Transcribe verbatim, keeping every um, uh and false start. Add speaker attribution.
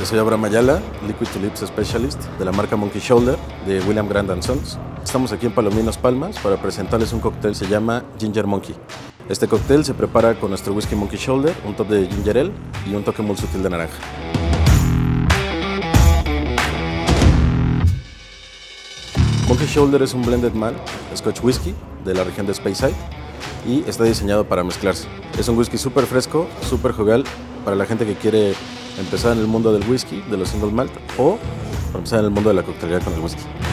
Speaker 1: soy Abraham Ayala, Liquid to Lips Specialist de la marca Monkey Shoulder de William Grant and Sons. Estamos aquí en Palominos Palmas para presentarles un cóctel, se llama Ginger Monkey. Este cóctel se prepara con nuestro whisky Monkey Shoulder, un toque de ginger ale y un toque muy sutil de naranja. Monkey Shoulder es un blended malt Scotch whisky de la región de Speyside y está diseñado para mezclarse. Es un whisky súper fresco, súper jovial para la gente que quiere empezar en el mundo del whisky, de los single malt, o para empezar en el mundo de la coctelería con el whisky.